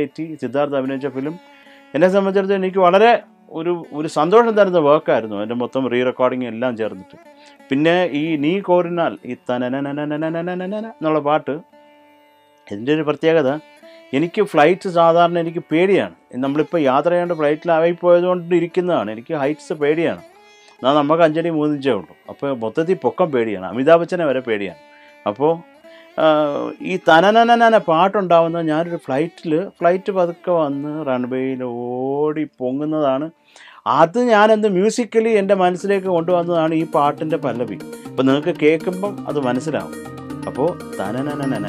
Variety Siddharth അഭിനയിച്ച film എന്നെ സംബന്ധിച്ചിടത്തോളം എനിക്ക് വളരെ ഒരു സന്തോഷം തരുന്ന വർക്കായിരുന്നു. അതിൻ്റെ മൊത്തം റീ റെക്കോർഡിങ് എല്ലാം ചേർന്നിട്ട്. പിന്നെ ഈ നീ കോരിനാൽ ഈ തനനനനനനനനന എന്നുള്ള പാട്ട്, ഇതിൻ്റെ ഒരു പ്രത്യേകത, എനിക്ക് ഫ്ലൈറ്റ് സാധാരണ എനിക്ക് പേടിയാണ്. നമ്മളിപ്പോൾ യാത്ര ചെയ്യേണ്ട ഫ്ലൈറ്റിലായി പോയതുകൊണ്ട് ഇരിക്കുന്നതാണ്. എനിക്ക് ഹൈറ്റ്സ് പേടിയാണ്. എന്നാൽ നമുക്ക് 5 അടി 3 ഇഞ്ചേ ഉള്ളൂ. അപ്പോൾ മൊത്തത്തിൽ പൊക്കം പേടിയാണ്. അമിതാഭ് ബച്ചനെ വരെ പേടിയാണ്. അപ്പോൾ ഈ തനനനന പാട്ടുണ്ടാവുന്ന ഞാനൊരു ഫ്ലൈറ്റ് പതുക്കെ വന്ന് റൺവേയിൽ ഓടി പൊങ്ങുന്നതാണ്. അത് ഞാനെന്ത് മ്യൂസിക്കലി എൻ്റെ മനസ്സിലേക്ക് കൊണ്ടുവന്നതാണ് ഈ പാട്ടിൻ്റെ പല്ലവി. അപ്പോൾ നിങ്ങൾക്ക് കേൾക്കുമ്പം അത് മനസ്സിലാവും. അപ്പോൾ തനനനനന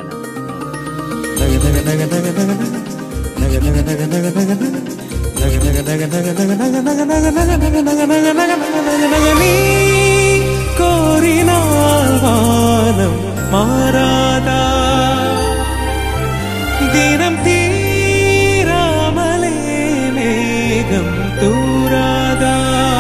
கோரினால் வானம் மாறாதா, தினம் தீராமலே மேகம் தூராதா.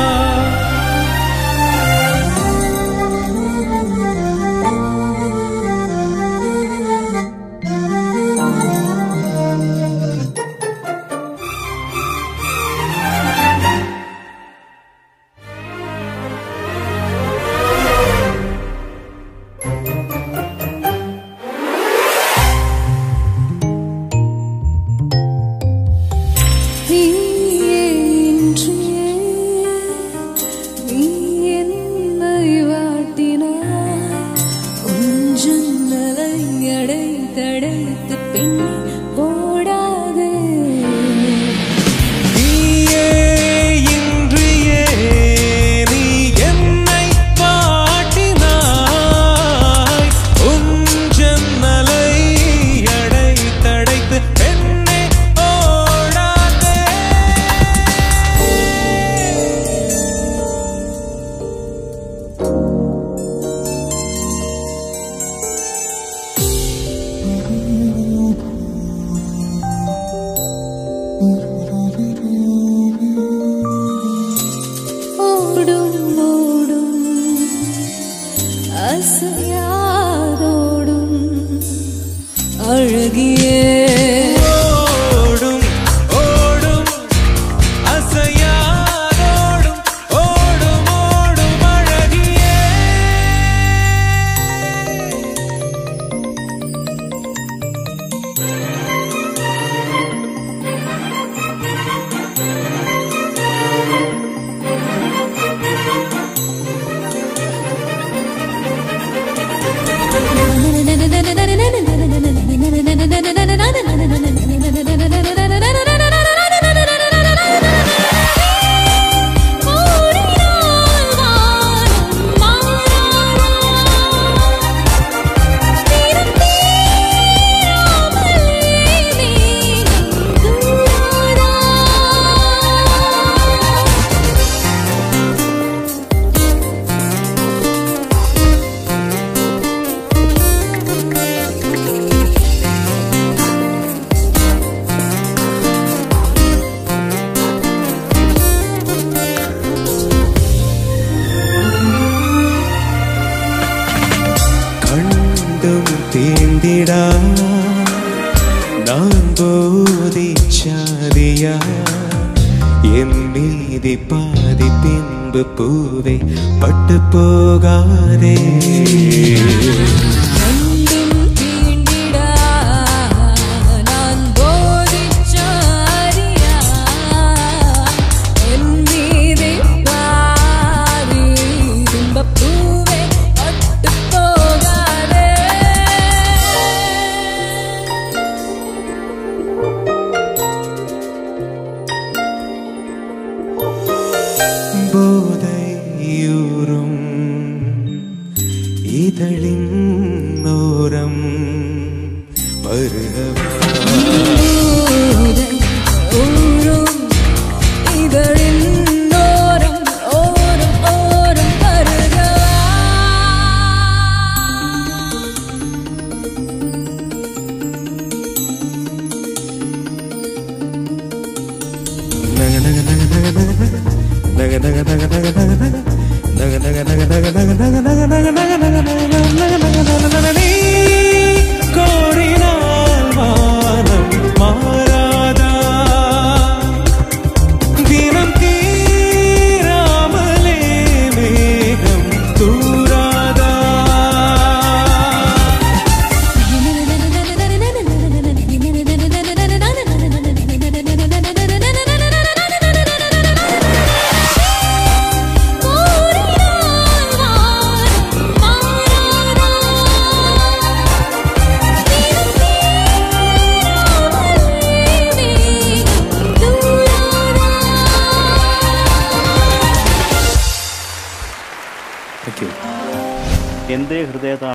நான் போதிச்சாதியா என் மீதி பாதி பின்பு பூவே பட்டு போகாதே. போதையூரும் இதழின் ஓரம் வருகவா கோரினால் வானம் மாறாதா. ഹൃദയതാളം